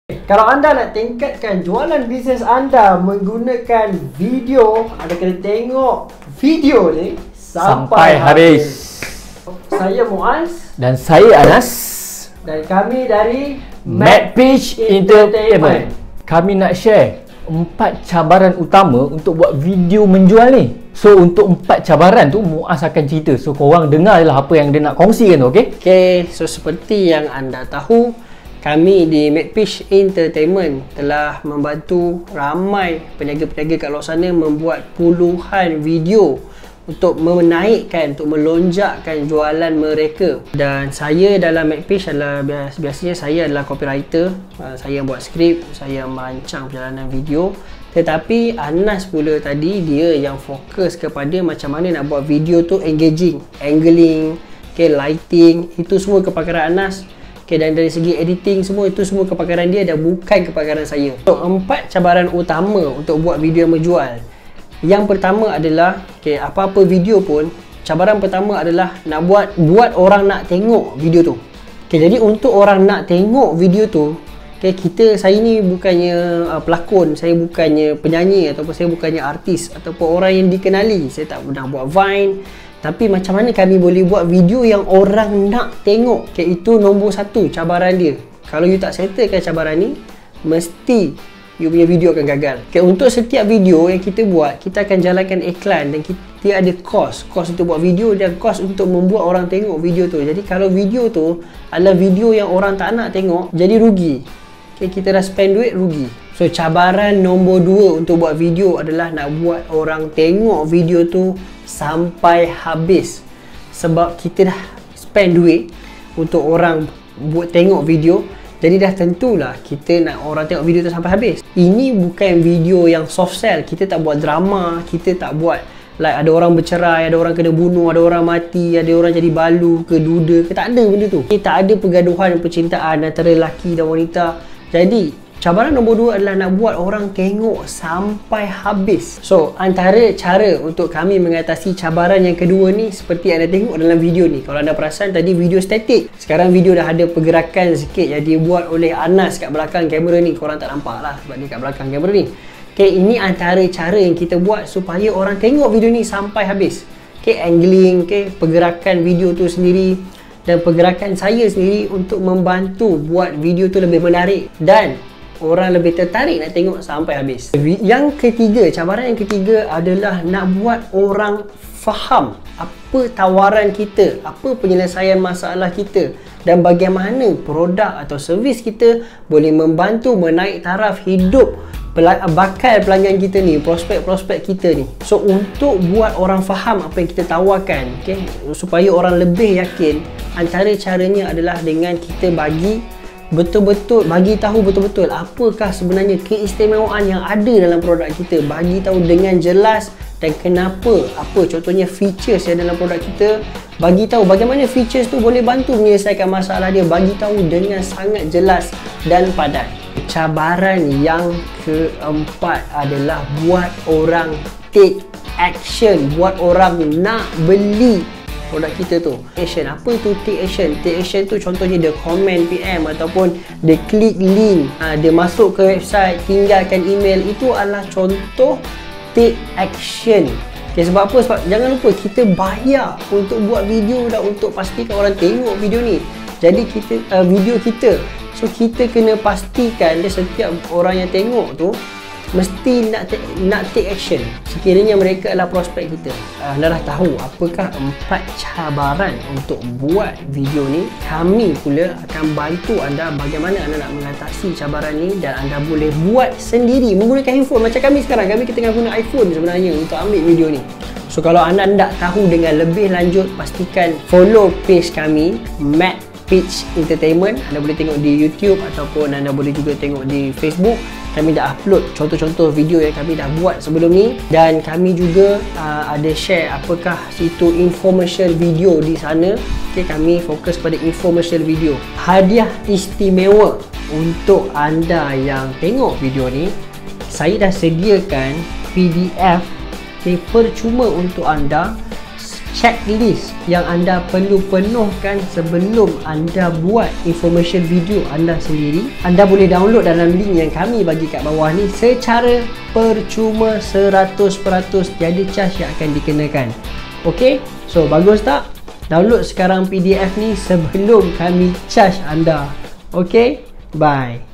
Kalau anda nak tingkatkan jualan bisnes anda menggunakan video, anda kena tengok video ni sampai habis. Saya Muaz Dan saya Anas. dan kami dari MadPitch Entertainment. Kami nak share 4 cabaran utama untuk buat video menjual ni. So untuk 4 cabaran tu Muaz akan cerita. So korang dengarlah apa yang dia nak kongsikan tu, okey? Okay, so seperti yang anda tahu, kami di MadPitch Entertainment telah membantu ramai peniaga-peniaga kat luar sana membuat puluhan video untuk menaikkan, untuk melonjakkan jualan mereka. Dan saya dalam MadPitch adalah biasanya saya adalah copywriter, saya buat skrip, saya merancang perjalanan video. Tetapi Anas pula tadi dia yang fokus kepada macam mana nak buat video tu engaging, angling, okay, lighting, itu semua kepakaran Anas. Okay, dan dari segi editing semua itu semua kepakaran dia dan bukan kepakaran saya. So 4 cabaran utama untuk buat video yang menjual. Yang pertama adalah, okay, apa-apa video pun, cabaran pertama adalah nak buat orang nak tengok video tu. Okay, jadi untuk orang nak tengok video tu, okay, saya ni bukannya pelakon, saya bukannya penyanyi ataupun saya bukannya artis ataupun orang yang dikenali. Saya tak pernah buat Vine. Tapi macam mana kami boleh buat video yang orang nak tengok? Okay, itu nombor 1 cabaran dia. Kalau you tak settlekan cabaran ni, mesti you punya video akan gagal. Okay, untuk setiap video yang kita buat, kita akan jalankan iklan dan kita ada kos untuk buat video dan kos untuk membuat orang tengok video tu. Jadi kalau video tu adalah video yang orang tak nak tengok, jadi rugi. Okay, kita dah spend duit, rugi. So cabaran nombor 2 untuk buat video adalah nak buat orang tengok video tu sampai habis. Sebab kita dah spend duit untuk orang buat tengok video, jadi dah tentulah kita nak orang tengok video tu sampai habis. Ini bukan video yang soft sell. Kita tak buat drama, kita tak buat like ada orang bercerai, ada orang kena bunuh, ada orang mati, ada orang jadi balu ke duda ke, tak ada benda tu. Kita ada pergaduhan percintaan antara lelaki dan wanita. Jadi cabaran nombor 2 adalah nak buat orang tengok sampai habis. So antara cara untuk kami mengatasi cabaran yang kedua ni seperti anda tengok dalam video ni. Kalau anda perasan tadi video statik, sekarang video dah ada pergerakan sikit yang dibuat oleh Anas kat belakang kamera ni. Korang tak nampak lah sebab dia kat belakang kamera ni. Okay, ini antara cara yang kita buat supaya orang tengok video ni sampai habis. Okay, angling, okay, pergerakan video tu sendiri dan pergerakan saya sendiri untuk membantu buat video tu lebih menarik dan orang lebih tertarik nak tengok sampai habis. Yang ketiga, cabaran yang ketiga adalah nak buat orang faham apa tawaran kita, apa penyelesaian masalah kita dan bagaimana produk atau servis kita boleh membantu menaik taraf hidup bakal pelanggan kita ni, prospek-prospek kita ni. So untuk buat orang faham apa yang kita tawarkan, okay, supaya orang lebih yakin, antara caranya adalah dengan kita bagi tahu betul-betul apakah sebenarnya keistimewaan yang ada dalam produk kita, bagi tahu dengan jelas dan kenapa, apa contohnya features yang dalam produk kita, bagi tahu bagaimana features tu boleh bantu menyelesaikan masalah dia, bagi tahu dengan sangat jelas dan padat. Cabaran yang keempat adalah buat orang take action, buat orang nak beli produk kita tu. Action, apa itu take action? Take action tu contohnya dia komen PM ataupun dia klik link, dia masuk ke website, tinggalkan email. Itu adalah contoh take action. Okay, sebab apa? Sebab jangan lupa kita bayar untuk buat video dan untuk pastikan orang tengok video ni. Jadi kita video kita, so kita kena pastikan dia setiap orang yang tengok tu mesti nak take action sekiranya mereka adalah prospek kita. Anda dah tahu apakah 4 cabaran untuk buat video ni. Kami pula akan bantu anda bagaimana anda nak mengatasi cabaran ni dan anda boleh buat sendiri menggunakan handphone. Macam kami sekarang, kami tengah guna iPhone sebenarnya untuk ambil video ni. So kalau anda nak tahu dengan lebih lanjut, pastikan follow page kami MadPitch Entertainment. Anda boleh tengok di YouTube ataupun anda boleh juga tengok di Facebook. Kami dah upload contoh-contoh video yang kami dah buat sebelum ni dan kami juga ada share apakah itu infomercial video di sana. Okay, kami fokus pada infomercial video. Hadiah istimewa untuk anda yang tengok video ni, saya dah sediakan PDF, okay, percuma untuk anda checklist yang anda perlu penuhkan sebelum anda buat information video anda sendiri. Anda boleh download dalam link yang kami bagi kat bawah ni secara percuma 100%, tiada charge yang akan dikenakan. Ok, so bagus tak? Download sekarang PDF ni sebelum kami charge anda. Ok, bye.